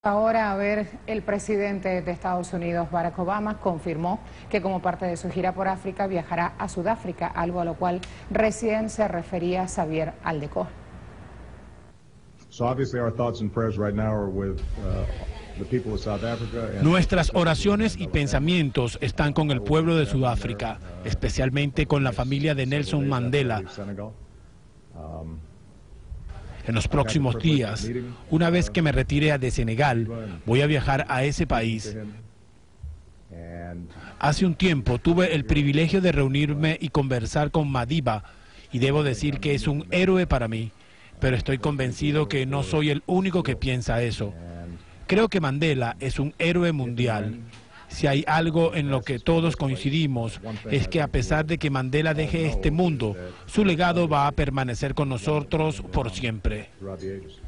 Ahora, a ver, el presidente de Estados Unidos, Barack Obama, confirmó que como parte de su gira por África viajará a Sudáfrica, algo a lo cual recién se refería Xavier Aldecoa. Nuestras oraciones y pensamientos están con el pueblo de Sudáfrica, especialmente con la familia de Nelson Mandela. En los próximos días, una vez que me retire de Senegal, voy a viajar a ese país. Hace un tiempo tuve el privilegio de reunirme y conversar con Madiba, y debo decir que es un héroe para mí, pero estoy convencido que no soy el único que piensa eso. Creo que Mandela es un héroe mundial. Si hay algo en lo que todos coincidimos, es que a pesar de que Mandela deje este mundo, su legado va a permanecer con nosotros por siempre.